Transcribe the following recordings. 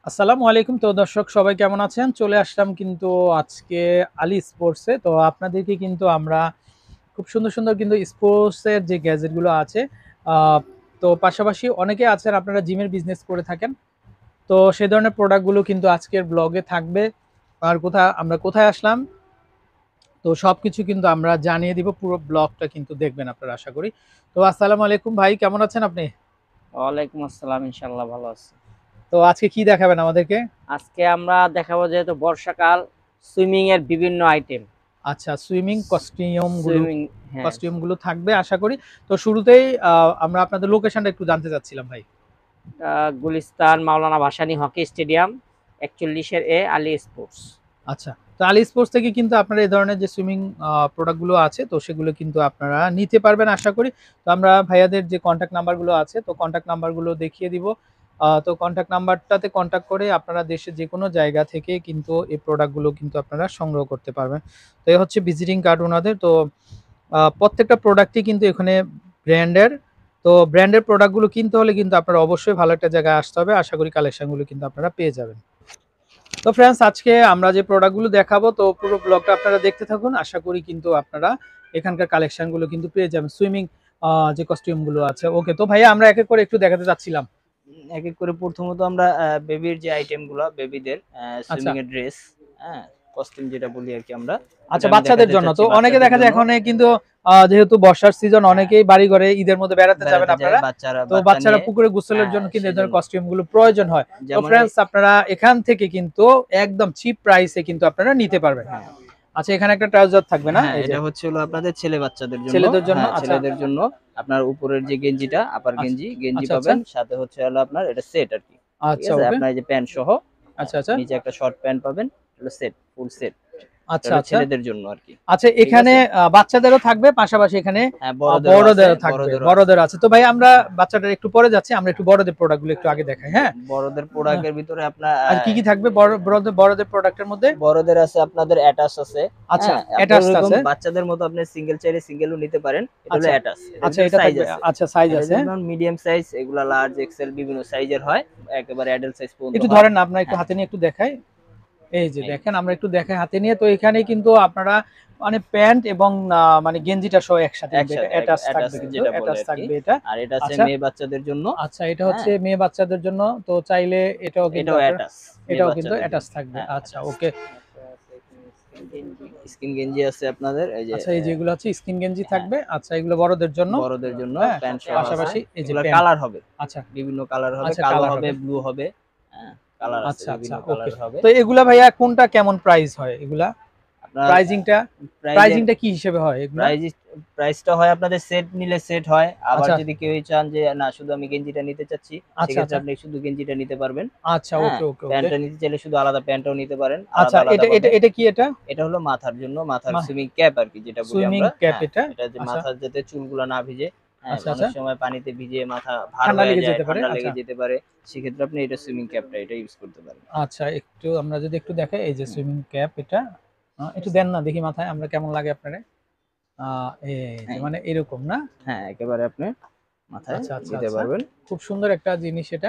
আসসালামু আলাইকুম। তো দর্শক সবাই কেমন আছেন? চলে আসলাম কিন্তু আজকে আলী স্পোর্টসে। তো আপনাদেরকে কিন্তু আমরা খুব সুন্দর, সুন্দর কিন্তু স্পোর্টসের যে গ্যাজেট গুলো আছে, আ তো পাশাপাশি অনেকে আছেন আপনারা জিমের বিজনেস করে থাকেন। তো সে ধরনের প্রোডাক্ট গুলো কিন্তু আজকের ব্লগে থাকবে। আর আমরা কোথায় আসলাম? তো সবকিছু কিন্তু আমরা জানিয়ে দিব। পুরো ব্লগটা কিন্তু দেখবেন আপনারা আশা করি। তো আসসালামু আলাইকুম ভাই, কেমন আছেন আপনি? ওয়ালাইকুম আসসালাম, ইনশাআল্লাহ ভালো আছি। তো আজকে কি দেখাবেন আমাদেরকে? আজকে আমরা দেখাবো যেহেতু বর্ষাকাল, সুইমিং এর বিভিন্ন আইটেম। আচ্ছা, সুইমিং সুইমিং, হ্যাঁ। কস্টিউম গুলো থাকবে আশা করি। তো শুরুতেই আমরা আপনাদের লোকেশনটা একটু জানতে চাচ্ছিলাম ভাই। গুলিস্তান মাওলানা ভাসানী হকি স্টেডিয়াম ৪১ এর এ আলী স্পোর্টস। আচ্ছা, তো আলী স্পোর্টস থেকে কিন্তু আপনারা এই ধরনের যে সুইমিং প্রোডাক্ট গুলো আছে, তো সেগুলো কিন্তু আপনারা নিতে পারবেন আশা করি। তো আমরা ভাইয়াদের যে কন্ট্যাক্ট নাম্বার গুলো আছে, তো কন্ট্যাক্ট নাম্বার গুলো দেখিয়ে দিব। তো কন্ট্যাক্ট নাম্বারটাতে কন্ট্যাক্ট করে আপনারা দেশের যে কোনো জায়গা থেকে কিন্তু এই প্রোডাক্ট গুলো কিন্তু আপনারা সংগ্রহ করতে পারবেন। তো এই হচ্ছে ভিজিটিং কার্ড ওনাদের। তো প্রত্যেকটা প্রোডাক্টই কিন্তু এখানে ব্র্যান্ডের। তো ব্র্যান্ডের প্রোডাক্টগুলো কিনতে হলে কিন্তু আপনারা অবশ্যই ভালো একটা জায়গায় আসতে হবে। আশা করি কালেকশনগুলো কিন্তু আপনারা পেয়ে যাবেন। তো ফ্রেন্ডস, আজকে আমরা যে প্রোডাক্টগুলো দেখাবো, তো পুরো ব্লগটা আপনারা দেখতে থাকুন। আশা করি কিন্তু আপনারা এখানকার কালেকশনগুলো কিন্তু পেয়ে যাবেন। সুইমিং যে কস্টিউমগুলো আছে। ওকে, তো ভাইয়া আমরা এক এক করে একটু দেখাতে চাচ্ছিলাম। এক এক করে প্রথমত আমরা বেবির যে আইটেম গুলো, বেবিদের আচ্ছা সুইমিং এর ড্রেস, হ্যাঁ, কস্টিউম যেটা বলি আর কি আমরা, আচ্ছা, এটা আমি বাচ্চাদের দেখাতে জন্য চাচ্ছি তো অনেকে বাচ্চাদের দেখা যায় জন্য। এখন কিন্তু যেহেতু বর্ষার সিজন, হ্যাঁ, অনেকেই বাড়ি ঘরে ঈদের মধ্যে বেড়াতে যাবেন বেড়াতে যায় আপনারা। বাচ্চারা, তো বাচ্চা বাচ্চারা নিয়ে। পুকুরে গোসলের হ্যাঁ, জন্য কিন্তু এই ধরনের সেজন্য কস্টিউম গুলো প্রয়োজন হয়। তো যেমন ফ্রেন্ডস, আপনারা এখান থেকে কিন্তু একদম চিপ প্রাইসে কিন্তু আপনারা নিতে পারবেন। হ্যাঁ, আচ্ছা, এখানে একটা ট্রাউজার থাকবে না, হ্যাঁ, এই যে এটা হচ্ছে হলো আপনাদের ছেলে বাচ্চাদের জন্য। ছেলেদের জন্য। হ্যাঁ, আচ্ছা ছেলেদের জন্য আপনার উপরের যে গেঞ্জিটা, আপার আচ্ছা গেঞ্জি আচ্ছা আচ্ছা পাবেন, সাথে হচ্ছে হলো আপনার এটা সেট আর কি। ঠিক আচ্ছা আছে? ওকে। আপনার এই যে প্যান্ট সহ, হ্যাঁ, আচ্ছা আচ্ছা নিচে একটা শর্ট প্যান্ট পাবেন, হলো সেট, ফুল সেট। এটা আচ্ছা হলো আচ্ছা ছেলেদের জন্য আরকি। আচ্ছা, ঠিক এখানে আছে? বাচ্চাদেরও থাকবে, পাশাপাশি এখানে হ্যাঁ, বড়দেরও আছে, বড়দেরও থাকবে, বড়দেরও আছে। বড়দের আছে। তো ভাই আমরা বাচ্চাদের একটু পরে যাচ্ছি, আমরা একটু বড়দের প্রোডাক্টগুলো একটু আগে দেখাই, হ্যাঁ। বড়দের আহ, প্রোডাক্টের ভিতরে আপনার আর কি কি থাকবে বড়দের প্রোডাক্টের মধ্যে? বড়দের আছে আপনাদের অ্যাটাচ আছে। আচ্ছা, হ্যাঁ, আপনার অ্যাটাচড ওরকম আছে। বাচ্চাদের মতো আপনি সিঙ্গেল চাইলে সিঙ্গেলও নিতে পারেন। এটা হলো আচ্ছা অ্যাটাচ। এটার আচ্ছা, ভিতরে এটা সাইজ থাকবে। আছে। আচ্ছা, সাইজ এটা আছে। যেমন মিডিয়াম সাইজ, এগুলা লার্জ, এক্সেল বিভিন্ন সাইজের হয়। একেবারে অ্যাডাল্ট সাইজ পর্যন্ত একটু হয়। ধরেন না, আপনার একটু হ্যাঁ, হাতে নিয়ে একটু দেখাই। এই যে এই দেখেন, আমরা একটু দেখাই হাতে নিয়ে। তো এখানে কিন্তু আপনারা মানে প্যান্ট এবং মানে গেঞ্জিটা সহ একসাথে কিন্তু এটা একসাথে অ্যাটাচ অ্যাটাচ থাকবে, কিন্তু যেটা বলে অ্যাটাচ আরকি। থাকবে এটা। আর এটা আছে আচ্ছা মেয়ে বাচ্চাদের জন্য। আচ্ছা, এটা হচ্ছে হ্যাঁ, মেয়ে বাচ্চাদের জন্য। তো চাইলে এটাও কিন্তু এটাও আপনারা অ্যাটাচ মেয়ে এটাও কিন্তু বাচ্চাদের অ্যাটাচ জন্য। থাকবে। হ্যাঁ, আচ্ছা অ্যাটাচ। ওকে। স্কিন গেঞ্জি আছে আপনাদের এই যে আচ্ছা, এই যেগুলো আছে স্কিন গেঞ্জি হ্যাঁ, থাকবে। আচ্ছা, এগুলো বড়দের জন্য। বড়দের জন্য হ্যাঁ, প্যান্ট সহ আছে। পাশাপাশি এই যে এগুলার প্যান্ট। কালার হবে। আচ্ছা বিভিন্ন কালার হবে, আচ্ছা, কালো কালার হবে, হবে। ব্লু হবে। হ্যাঁ, কালার আছে, আচ্ছা আচ্ছা বিভিন্ন ওকে। কালার হবে। তো এগুলা ভাইয়া কোনটা কেমন প্রাইস হয় এগুলা? আপনার প্রাইজিংটা প্রাইজের প্রাইজিংটা কি হিসেবে হয় এগুলা? প্রাইস প্রাইসটা হয় আপনাদের সেট নিলে সেট হয়। আবার আচ্ছা যদি কেউ চান যে না শুধু আমি গেঞ্জিটা নিতে চাচ্ছি, আচ্ছা সেক্ষেত্রে আচ্ছা আপনি শুধু গেঞ্জিটা নিতে পারবেন। আচ্ছা হ্যাঁ, ওকে ওকে ওকে। প্যান্টটা নিতে চাইলে শুধু আলাদা প্যান্টটাও নিতে পারেন। আচ্ছা, আলাদা, আলাদা এটা এটা ভাবে। এটা কি এটা? এটা হলো মাথার জন্য, মাথার মা সুইমিং ক্যাপ আরকি যেটা বলি সুইমিং আমরা। ক্যাপ হ্যাঁ, এটা? এটা যে আচ্ছা মাথার যাতে চুলগুলা না ভিজে। হ্যাঁ, আচ্ছা অনেক আচ্ছা, সময় পানিতে ভিজে মাথা ভার ঠান্ডা হয়ে লেগে যায়, যেতে পারে। ঠান্ডা আচ্ছা লেগে যেতে পারে। সেক্ষেত্রে আপনি এটা সুইমিং ক্যাপটা এটা ইউজ করতে পারেন। আচ্ছা, একটু আমরা যদি একটু দেখাই, এই যে হুম। সুইমিং ক্যাপ এটা। একটু দেন না দেখি মাথায়, আমরা কেমন লাগে আপনারে। এই যে হ্যাঁ, মানে এরকম না? হ্যাঁ, একেবারে আপনি মাথায় আচ্ছা আচ্ছা দিতে আচ্ছা, পারবেন। খুব সুন্দর একটা জিনিস এটা।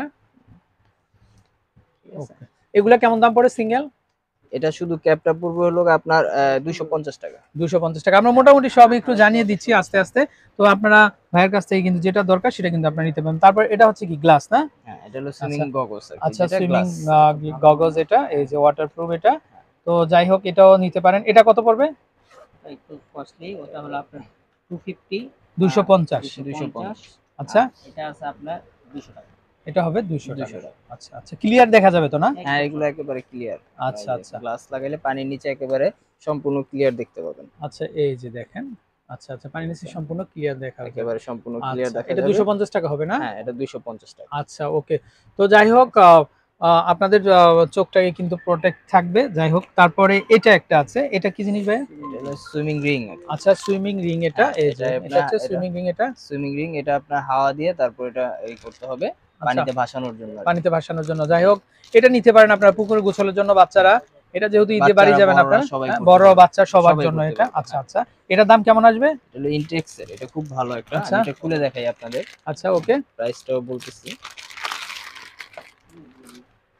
ঠিক আছে? ওকে, এগুলা কেমন দাম পড়ে সিঙ্গেল? এটা শুধু ক্যাপটা পড়বে হলো আপনার ৳250। 250 টাকা। আমরা মোটামুটি সব একটু জানিয়ে দিচ্ছি আস্তে আস্তে। তো আপনারা ভাইয়ের কাছ থেকে কিন্তু যেটা দরকার সেটা কিন্তু আপনারা নিতে পারেন। তারপর এটা হচ্ছে কি গ্লাস না? হ্যাঁ, এটা হলো সুইমিং আচ্ছা গগলস আরকি আচ্ছা, যেটা সুইমিং গ্লাস। গগলস এটা, এই যে ওয়াটারপ্রুফ এটা। হ্যাঁ, তো যাই হোক, এটাও নিতে পারেন। এটা কত পড়বে? একটু কস্টলি, ওটা হলো আপনার 250, 250। 250। আচ্ছা, আর এটা আছে আপনার ৳200। এটা হবে 200 টাকা। ৳200। আচ্ছা আচ্ছা, ক্লিয়ার দেখা যাবে তো না? হ্যাঁ, এগুলো একেবারে ক্লিয়ার। আপনার আচ্ছা এই যে আচ্ছা গ্লাস লাগাইলে পানির নিচে একেবারে সম্পূর্ণ ক্লিয়ার দেখতে পাবেন। আচ্ছা, এই যে দেখেন। আচ্ছা আচ্ছা, পানি ঠিক নিচে আছে? সম্পূর্ণ ক্লিয়ার দেখা যাবে। একেবারে সম্পূর্ণ ক্লিয়ার আচ্ছা, দেখা এটা যাবে। 250 টাকা হবে না? হ্যাঁ, এটা ৳250। আচ্ছা ওকে। তো যাই হোক, আপনাদের চোখটাকে কিন্তু প্রোটেক্ট থাকবে। যাই হোক, তারপরে এটা একটা আছে। এটা কি জিনিস ভাই? এটা হলো সুইমিং রিং আরকি। আচ্ছা, সুইমিং রিং এটা। হ্যাঁ, এই এটা যে এটা আপনার হচ্ছে এটা সুইমিং রিং এটা। সুইমিং রিং, এটা আপনার হাওয়া দিয়ে তারপর এটা করতে হবে আচ্ছা, পানিতে ভাসানোর জন্য আরকি। পানিতে ভাসানোর জন্য। যাই হোক, এটা নিতে পারেন আপনারা পুকুরে গোসলের জন্য বাচ্চারা। এটা যেহেতু ঈদে বাড়ি বাচ্চারা যাবেন বড়রা আপনারা, সবাই হ্যাঁ, করতে বড় পারবে। বাচ্চা সবার সবাই জন্য করতে এটা। পারবে। আচ্ছা হ্যাঁ। আচ্ছা, এটার দাম কেমন আসবে? এটা হলো ইনটেক্স এর। এটা খুব ভালো একটা। আমি আচ্ছা এটা খুলে দেখাই আপনাদের। আচ্ছা ওকে। প্রাইসটাও বলতেছি।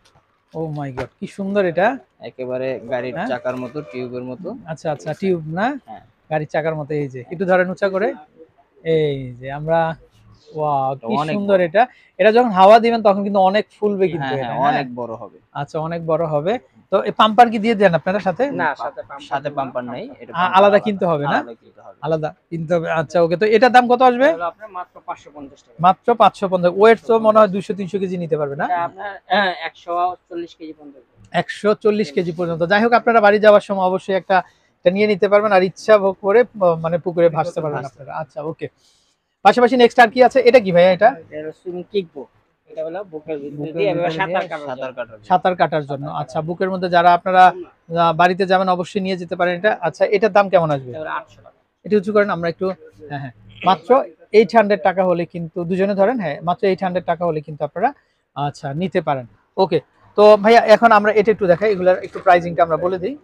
ও মাই গড, কি সুন্দর এটা। একেবারে গাড়ির হ্যাঁ, চাকার মতো, টিউবের মতো। আচ্ছা ঠিক আচ্ছা, আছে? টিউব না, হ্যাঁ, গাড়ির চাকার মতো। এই যে একটু ধরেন উঁচা করে, এই যে আমরা, ওয়াও এটা কি অনেক সুন্দর বড়। এটা। এটা যখন হাওয়া দিবেন তখন কিন্তু অনেক ফুলবে কিন্তু হ্যাঁ, হ্যাঁ, এটা, হ্যাঁ। অনেক বড় হবে। আচ্ছা, অনেক বড় হবে। তো এই পাম্পার কি দিয়ে দেন আপনারা সাথে? না, সাথে পাম্পার নাই। এটা আ পাম্পার আলাদা আলাদা। কিনতে হবে না? আলাদা কিনতে হবে। আলাদা কিনতে হবে। আচ্ছা ওকে। তো এটার দাম কত আসবে? এটা হলো আপনার মাত্র 550 টাকা। মাত্র ৫৫০। ওয়েট তো মনে হয় ২০০-৩০০ কেজি নিতে পারবে না? এটা আপনার 140 কেজি পর্যন্ত। ১৪০ কেজি পর্যন্ত। যাই হোক, আপনারা বাড়ি যাওয়ার সময় অবশ্যই একটা এটা নিয়ে নিতে পারবেন, আর ইচ্ছা ভোগ করে মানে পুকুরে ভাসতে পারবেন আপনারা। আচ্ছা ওকে। পাশাপাশি নেক্সট আর কি আছে? এটা কি ভাইয়া এটা? এটা হলো সুইমিং কিক বুক। এটা হলো বুকের ভিতরে দিয়ে এভাবে সাঁতার কাটার জন্য। সাঁতার কাটার জন্য। আচ্ছা, বুকের মধ্যে যারা আপনারা বাড়িতে যাবেন অবশ্যই নিয়ে যেতে পারেন এটা। আচ্ছা, এটার দাম কেমন আসবে? এটা হলো 800 টাকা। এটা উঁচু করেন, আমরা একটু। হ্যাঁ, হ্যাঁ। মাত্র 800 টাকা হলে কিন্তু দুজনে ধরেন, হ্যাঁ, মাত্র 800 টাকা হলে কিন্তু আপনারা আচ্ছা নিতে পারেন। ওকে। তো ভাইয়া এখন আমরা এটা একটু দেখাই, এগুলার একটু প্রাইসিংটা আমরা বলে দিই।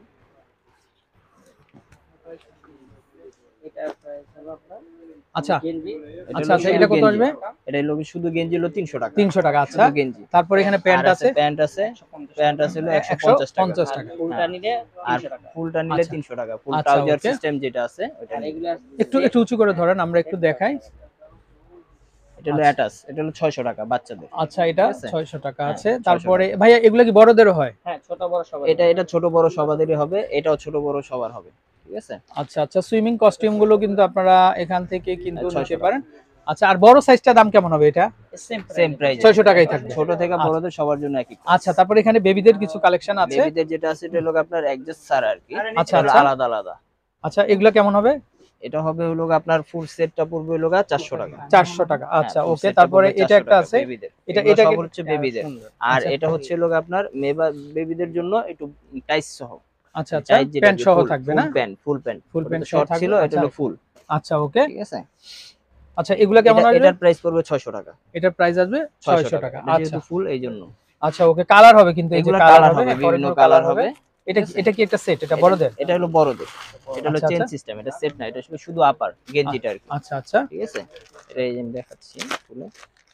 এটার প্রাইস হলো আপনার আচ্ছা, গেঞ্জি। আচ্ছা, আচ্ছা, এটা কত আসবে? এটা হলো শুধু গেঞ্জি হলো 300 টাকা। ৩০০ টাকা। আচ্ছা, শুধু গেঞ্জি। তারপরে এখানে প্যান্ট আর আছে, প্যান্ট আছে। প্যান্ট আছে হলো 150 টাকা। ১৫০ টাকা। ফুলটা নিলে 300 টাকা। ফুলটা নিলে আচ্ছা, 300 টাকা। ফুল আচ্ছা, ট্রাউজার ওকে। সিস্টেম যেটা আছে ওটা। আর এগুলা একটু একটু উঁচু করে ধরেন, আমরা একটু দেখাই। এটা হলো আচ্ছা, অ্যাটাচ। এটা হলো 600 টাকা বাচ্চাদের। আচ্ছা, এটা ঠিক আছে? ৬০০ টাকা হ্যাঁ, আছে। 600 তারপরে টাকা। ভাইয়া এগুলা কি বড়দেরও হয়? হ্যাঁ, ছোট বড় সবার। এটা ছোট বড় সবাদেরই হবে। এটাও ছোট বড় সবার হবে। ঠিক আছে? আচ্ছা, আচ্ছা, সুইমিং কস্টিউম গুলো কিন্তু আপনারা এখান থেকে কিন্তু 600 নিতে টাকা। পারেন। আচ্ছা, আর বড় সাইজটা দাম কেমন হবে এটা? Same price. ৬০০ টাকাই থাকবে। ছোট থেকে আচ্ছা, বড়দের সবার জন্য একই প্রাইস। আচ্ছা, তারপরে এখানে বেবিদের কিছু কালেকশন আছে। বেবিদের যেটা আছে এটা হলো আপনার অ্যাডজাস্ট ছাড়া আরকি। আচ্ছা, এটা হলো আচ্ছা, আলাদা, আলাদা। আচ্ছা, এগুলা কেমন হবে? এটা হবে হলো আপনার ফুল সেটটা পড়বে হলো 400 টাকা। ৪০০ টাকা। হ্যাঁ, আচ্ছা ফুল ওকে। সেটটা তারপরে পড়বে এটা 400 একটা টাকা আছে। বেবিদের। এটা এগুলো এটা সব কি? হচ্ছে বেবিদের। আর আচ্ছা, এটা হচ্ছে হলো আপনার বেবিদের জন্য একটু টাইস সহ। আচ্ছা, আচ্ছা, টাইস যেটা প্যান্ট সহ ফুল থাকবে ফুল না? Pant, full pant. ফুল ওটা প্যান্ট তো সহ শর্ট থাকবে। ছিল, এটা আচ্ছা, হলো ফুল। আচ্ছা, ওকে। ঠিক আছে? আচ্ছা, এগুলা কেমন আসবে? এটার প্রাইস পড়বে 600 টাকা। এটার প্রাইস আসবে 600 ৬০০ টাকা। টাকা। এটা আচ্ছা, যেহেতু ফুল এইজন্য। আচ্ছা, ওকে। কালার হবে কিন্তু, এই যে এগুলা কালার কালার হবে, হবে, হ্যাঁ, বিভিন্ন পরেরগুলো কালার কালার হবে। হবে। এটা ঠিক কি, আছে? এটা কি একটা সেট? এটা এটা বড়দের? এটা হলো বড়দের। এটা হলো আচ্ছা, চেইন আচ্ছা, সিস্টেম। এটা সেট না। এটা শুধু আপার গেঞ্জিটা আরকি। আচ্ছা, আচ্ছা, ঠিক আছে? এটা এই যে আমি দেখাচ্ছি খুলে।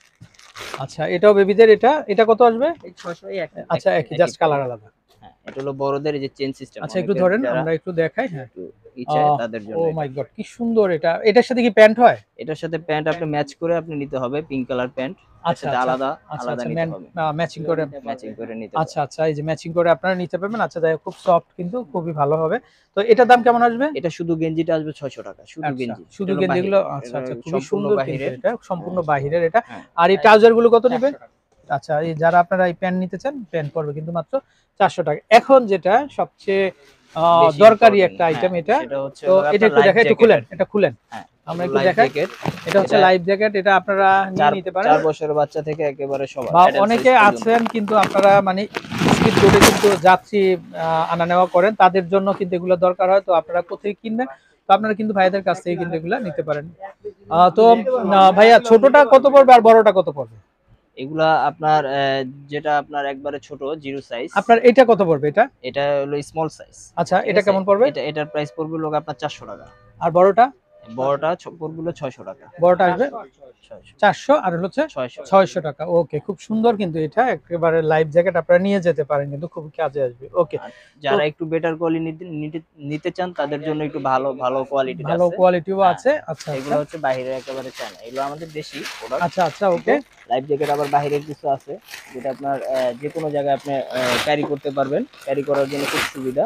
আচ্ছা, এটাও বেবিদের। এটা কত আসবে? এই 600 এই একই আচ্ছা, একই একই, একই জাস্ট প্রাইস। কালার আলাদা। হ্যাঁ, এটা হলো বড়দের এই যে চেইন সিস্টেম। আচ্ছা, একটু অনেকের ধরেন, যারা আমরা একটু দেখাই, হ্যাঁ। একটু চায় তাদের ও জন্য এটা। মাই গড, কি সুন্দর এটা। এটার সাথে কি প্যান্ট হয়? এটার সাথে প্যান্ট আপনি ম্যাচ করে আপনি নিতে হবে। Pink colour pant. এটার আচ্ছা, সাথে আচ্ছা, আলাদা, আচ্ছা, আলাদা আচ্ছা, নিতে হবে। ম্যাচিং করে। ম্যাচিং করে নিতে আচ্ছা, পারবেন। আচ্ছা, এই যে ম্যাচিং করে আপনারা নিতে পারবেন। আচ্ছা, তাই খুব সফট কিন্তু খুবই ভালো হবে। তো এটার দাম কেমন আসবে? এটা শুধু গেঞ্জিটা আসবে 600 টাকা। শুধু আচ্ছা, গেঞ্জি। এটা শুধু হলো গেঞ্জি বাহির। গুলো। আচ্ছা, এটা আচ্ছা, খুবই সম্পূর্ণ সুন্দর কিন্তু বাহিরের। এটা সম্পূর্ণ হ্যাঁ, বাহিরের এটা। হ্যাঁ। আর এই ট্রাউজার গুলো কত দিবে? আচ্ছা, এই যারা আপনারা এই প্যান্ট নিতে চান, প্যান্ট পড়বে কিন্তু মাত্র 400 টাকা। এখন যেটা সবচেয়ে বেশি দরকারি ইম্পোর্টেন্ট, একটা হ্যাঁ, আইটেম এটা। সেটা হচ্ছে তো হলো এটা আপনার একটু লাইফ দেখাই, একটু জ্যাকেট খুলেন, আরকি। এটা খুলেন। হ্যাঁ, আমরা এটা একটু লাইফ দেখাই। জ্যাকেট। এটা হচ্ছে এটা লাইফ জ্যাকেট। এটা আপনারা নিয়ে নিতে পারেন। 4 বছরের বাচ্চা থেকে একেবারে সবার বা অ্যাডাল্ট সাইজ অনেকে পর্যন্ত। আছেন কিন্তু আপনারা মানে স্পিড বোটে কিন্তু যাত্রী আনা নেওয়া করেন, তাদের জন্য কিন্তু এগুলো দরকার হয়। তো আপনারা কোথায় কিনবেন? তো আপনারা কিন্তু ভাইয়াদের কাছ থেকে কিন্তু এগুলো নিতে পারেন। তো ভাইয়া, ছোটটা কত পড়বে আর বড়টা কত পড়বে? এগুলা আপনার যেটা আপনার একবারে ছোট জিরো সাইজ। আপনার এটা কত পড়বে এটা? এটা হলো স্মল সাইজ। আচ্ছা, ঠিক এটা আছে? কেমন পড়বে? এটার প্রাইস পড়বে হলো আপনার 400 টাকা। আর বড়টা? বড়টা পড়বে হলো 600 টাকা। বড়টা আসবে 600। 400, আর হচ্ছে 600। 600 টাকা। ওকে, খুব সুন্দর কিন্তু এটা একেবারে লাইফ জ্যাকেট আপনারা নিয়ে যেতে পারেন, কিন্তু খুব কাজে আসবে। ওকে। আর তো যারা একটু বেটার কোয়ালিটি নিতে চান তাদের জন্য একটু ভালো ভালো কোয়ালিটির ভালো আছে। কোয়ালিটিও হ্যাঁ, আছে। আচ্ছা, আচ্ছা, এগুলো হচ্ছে বাইরের একেবারে চায়না। এগুলো আমাদের দেশি প্রোডাক্ট। আচ্ছা, আচ্ছা, কিন্তু ওকে। লাইফ জ্যাকেট আবার বাইরের কিছু আছে যেটা আপনার যেকোনো জায়গায় আপনি ক্যারি করতে পারবেন। ক্যারি করার জন্য খুব সুবিধা।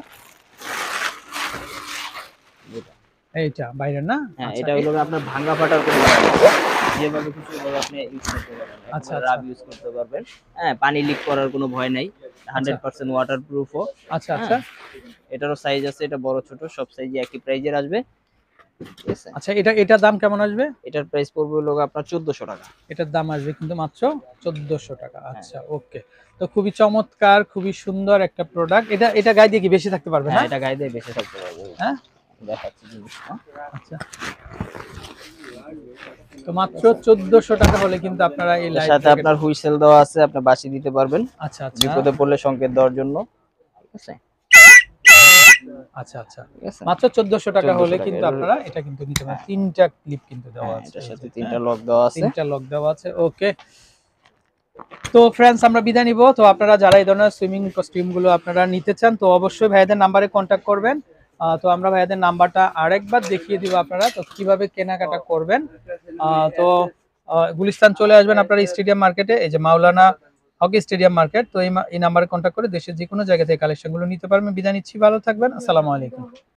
যেটা এইটা বাইরের না? হ্যাঁ, আচ্ছা, এটা হলো আপনার ভাঙা ফাটার কোনো ব্যাপার নেই। যেভাবে খুশি ওইভাবে আপনি ইউজ করতে পারবেন। আচ্ছা, একেবারে আচ্ছা, রাব ইউজ করতে পারবেন। হ্যাঁ, পানি লিক করার কোনো ভয় নাই। আচ্ছা, 100% ওয়াটারপ্রুফও। আচ্ছা, হ্যাঁ, আচ্ছা, এটারও সাইজ আছে। এটা বড় ছোট সব সাইজই একই প্রাইজের আসবে। ঠিক আছে? আচ্ছা, এটার দাম কেমন আসবে? এটার প্রাইস পড়বে হলো আপনার 1400 টাকা। এটার দাম আসবে কিন্তু মাত্র 1400 টাকা। হ্যাঁ, আচ্ছা, ওকে। তো খুবই চমৎকার, খুবই সুন্দর একটা প্রোডাক্ট। এটা গায়ে দিয়ে কি বেশি থাকতে পারবে হ্যাঁ, না? এটা গায়ে দিয়ে বেঁচে থাকতে পারবে। হ্যাঁ, দেখাচ্ছি জিনিসটা। আচ্ছা। তো মাত্র 1400 টাকা হলে কিন্তু আপনারা এই এর লাইফ সাথে জ্যাকেট। আপনার হুইসেল দেওয়া আছে। আপনি বাঁশি দিতে পারবেন। আচ্ছা, আচ্ছা, বিপদে পড়লে সংকেত দেওয়ার জন্য। ঠিক আছে? আচ্ছা, আচ্ছা, ঠিক আছে? মাত্র 1400 টাকা 1400 হলে টাকা। কিন্তু এর আপনারা এটা কিন্তু নিতে পারেন। হ্যাঁ, 3টা ক্লিপ কিন্তু দেওয়া হ্যাঁ, আছে, এটার এই সাথে যে, 3টা হ্যাঁ, লক দেওয়া আছে। 3টা লক দেওয়া আছে। ওকে। তো ফ্রেন্ডস আমরা বিদায় নিব। তো আপনারা যারা এই ধরনের সুইমিং কস্টিউম গুলো আপনারা নিতে চান তো অবশ্যই ভাইয়াদের নাম্বারে কন্ট্যাক্ট করবেন। তো আমরা ভাইয়াদের নাম্বারটা আরেকবার দেখিয়ে দিব আপনারা তো কিভাবে কেনাকাটা করবেন। তো গুলিস্তান চলে আসবেন আপনারা স্টেডিয়াম মার্কেটে, এই যে মাওলানা হকি স্টেডিয়াম মার্কেট। তো এই নাম্বারে কন্ট্যাক্ট করে দেশের যে কোনো জায়গা থেকে কালেকশন গুলো নিতে পারবেন। বিদায় নিচ্ছি, ভালো থাকবেন, আসসালামু আলাইকুম।